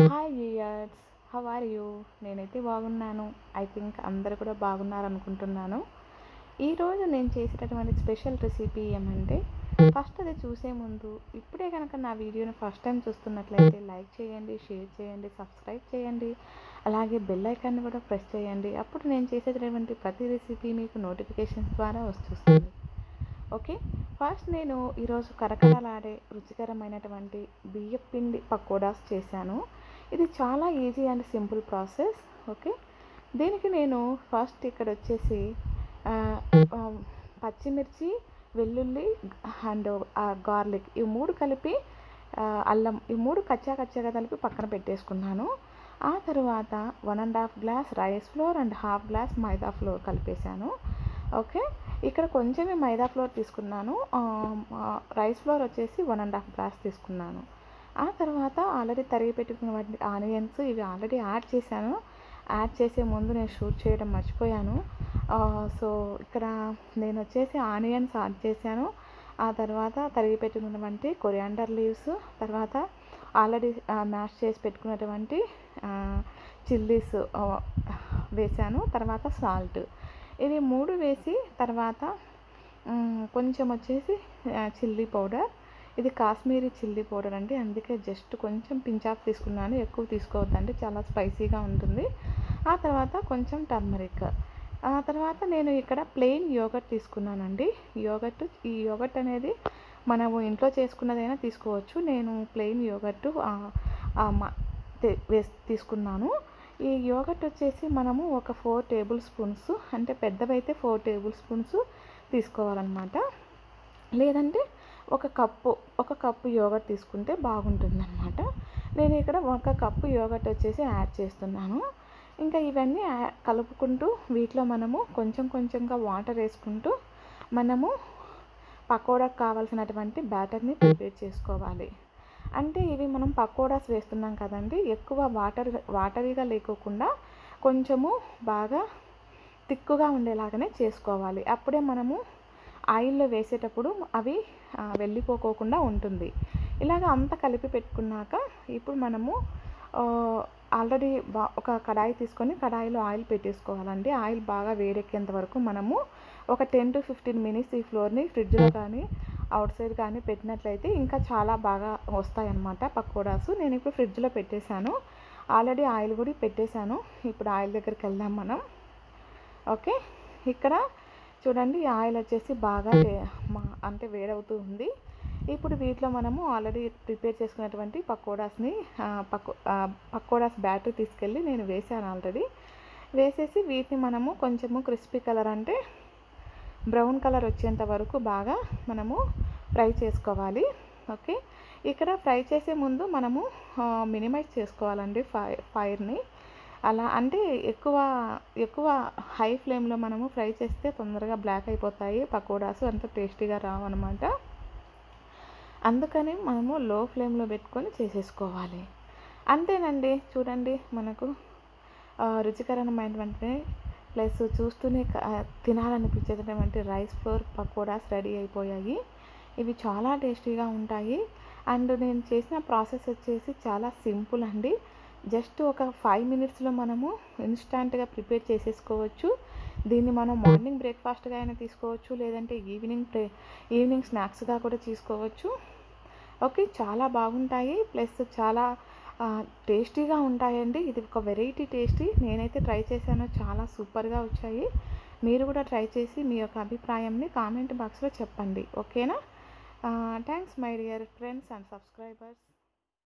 Hi viewers, how are you? నేనైతే బాగున్నాను. I think అందరు కూడా బాగున్నారనుకుంటున్నాను. ఈరోజు నేను చేసేటటువంటి స్పెషల్ రెసిపీ ఏమంటే, ఫస్ట్ అది చూసే ముందు ఇప్పుడే కనుక నా వీడియోని ఫస్ట్ టైం చూస్తున్నట్లయితే లైక్ చేయండి, షేర్ చేయండి, సబ్స్క్రైబ్ చేయండి. అలాగే బెల్ ఐకాన్ని కూడా ప్రెస్ చేయండి. అప్పుడు నేను చేసేటటువంటి ప్రతి రెసిపీ మీకు నోటిఫికేషన్స్ ద్వారా వస్తుంది. ఓకే, ఫస్ట్ నేను ఈరోజు కరకరలాడే రుచికరమైనటువంటి బియ్యపిండి పకోడాస్ చేశాను. ఇది చాలా easy and simple process. Okay, దీనికి నేను ఫస్ట్ ఇక్కడ వచ్చేసి పచ్చిమిర్చి, వెల్లుల్లి అండ్ గార్లిక్ ఈ మూడు కలిపి, అల్లం ఈ మూడు కచ్చాగా కలిపి పక్కన పెట్టేసుకున్నాను. ఆ తర్వాత 1.5 glass rice flour and 1/2 glass maida flour కలిపేశాను. ఓకే, ఇక్కడ కొంచెమే మైదా ఫ్లోర్ తీసుకున్నాను. రైస్ ఫ్లోర్ వచ్చేసి 1.5 గ్లాస్ తీసుకున్నాను. ఆ తర్వాత ఆల్రెడీ తరిగి పెట్టుకున్న ఆనియన్స్ ఇవి ఆల్రెడీ యాడ్ చేశాను. యాడ్ చేసే ముందు నేను షూట్ చేయడం మర్చిపోయాను. సో ఇక్కడ నేను వచ్చేసి ఆనియన్స్ యాడ్ చేశాను. ఆ తర్వాత తరిగి పెట్టుకున్నటువంటి కొరియాండర్ లీవ్స్, తర్వాత ఆల్రెడీ మ్యాష్ చేసి పెట్టుకున్నటువంటి చిల్లీస్ వేశాను. తర్వాత సాల్ట్, ఇవి మూడు వేసి తర్వాత కొంచెం వచ్చేసి చిల్లీ పౌడర్, ఇది కాశ్మీరీ చిల్లీ పౌడర్ అండి, అందుకే జస్ట్ కొంచెం పించ్ ఆఫ్ తీసుకున్నాను, ఎక్కువ తీసుకోవద్దండి, చాలా స్పైసీగా ఉంటుంది. ఆ తర్వాత కొంచెం టర్మరిక్. ఆ తర్వాత నేను ఇక్కడ ప్లెయిన్ యోగర్ట్ తీసుకున్నానండి. ఈ యోగర్ట్ అనేది మనము ఇంట్లో చేసుకున్నదైనా తీసుకోవచ్చు. నేను ప్లెయిన్ యోగర్ట్ తీసుకున్నాను. ఈ యోగర్ట్ వచ్చేసి మనము ఒక 4 టేబుల్ స్పూన్స్, అంటే పెద్దవైతే 4 టేబుల్ స్పూన్స్ తీసుకోవాలన్నమాట. లేదంటే ఒక కప్పు యోగర్ట్ తీసుకుంటే బాగుంటుందన్నమాట. నేను ఇక్కడ 1 కప్పు యోగర్ట్ వచ్చేసి యాడ్ చేస్తున్నాను. ఇంకా ఇవన్నీ కలుపుకుంటూ వీటిలో మనము కొంచెంగా వాటర్ వేసుకుంటూ మనము పకోడాకు కావాల్సినటువంటి బ్యాటర్ని ప్రిపేర్ చేసుకోవాలి. అంటే ఇవి మనం పకోడాస్ వేస్తున్నాం కదండి, ఎక్కువ వాటరీగా లేకోకుండా కొంచెము బాగా తిక్కుగా ఉండేలాగానే చేసుకోవాలి. అప్పుడే మనము ఆయిల్లో వేసేటప్పుడు అవి వెళ్ళిపోకోకుండా ఉంటుంది. ఇలాగ అంతా కలిపి పెట్టుకున్నాక ఇప్పుడు మనము ఆల్రెడీ ఒక కడాయి తీసుకొని కడాయిలో ఆయిల్ పెట్టేసుకోవాలండి. ఆయిల్ బాగా వేడెక్కేంత వరకు మనము ఒక 10 to 15 మినిట్స్ ఈ ఫ్లోర్ని ఫ్రిడ్జ్లో కానీ అవుట్ సైడ్ కానీ పెట్టినట్లయితే ఇంకా చాలా బాగా వస్తాయన్నమాట పకోడాస్. నేను ఇప్పుడు ఫ్రిడ్జ్లో పెట్టేశాను, ఆల్రెడీ ఆయిల్ కూడా పెట్టేశాను. ఇప్పుడు ఆయిల్ దగ్గరికి వెళ్దాం మనం. ఓకే, ఇక్కడ చూడండి ఆయిల్ వచ్చేసి బాగా అంటే వేడవుతూ ఉంది. ఇప్పుడు వీటిలో మనము ఆల్రెడీ ప్రిపేర్ చేసుకున్నటువంటి పకోడాస్ బ్యాటర్ తీసుకెళ్ళి నేను వేసాను ఆల్రెడీ. వేసేసి వీటిని మనము కొంచెము క్రిస్పీ కలర్, అంటే బ్రౌన్ కలర్ వచ్చేంత వరకు బాగా మనము ఫ్రై చేసుకోవాలి. ఓకే, ఇక్కడ ఫ్రై చేసే ముందు మనము మినిమైజ్ చేసుకోవాలండి ఫైర్ని. అలా అంటే ఎక్కువ హై ఫ్లేమ్లో మనము ఫ్రై చేస్తే తొందరగా బ్లాక్ అయిపోతాయి పకోడాస్, అంత టేస్టీగా రావు అనమాట. అందుకని మనము లో ఫ్లేమ్లో పెట్టుకొని చేసేసుకోవాలి. అంతేనండి, చూడండి మనకు రుచికరమైనటువంటి ప్లస్ చూస్తూనే తినాలనిపించేటటువంటి రైస్ ఫ్లోర్ పకోడాస్ రెడీ అయిపోయాయి. ఇవి చాలా టేస్టీగా ఉంటాయి. అండ్ నేను చేసిన ప్రాసెస్ వచ్చేసి చాలా సింపుల్ అండి. జస్ట్ ఒక 5 మినిట్స్లో మనము ఇన్స్టాంట్గా ప్రిపేర్ చేసేసుకోవచ్చు. దీన్ని మనం మార్నింగ్ బ్రేక్ఫాస్ట్గా అయినా తీసుకోవచ్చు, లేదంటే ఈవినింగ్ స్నాక్స్గా కూడా తీసుకోవచ్చు. ఓకే, చాలా బాగుంటాయి, ప్లస్ చాలా టేస్టీగా ఉంటాయండి. ఇది ఒక వెరైటీ టేస్టీ. నేనైతే ట్రై చేశాను, చాలా సూపర్గా వచ్చాయి. మీరు కూడా ట్రై చేసి మీ యొక్క అభిప్రాయంని కామెంట్ బాక్స్లో చెప్పండి. ఓకేనా? Thanks my dear friends and subscribers.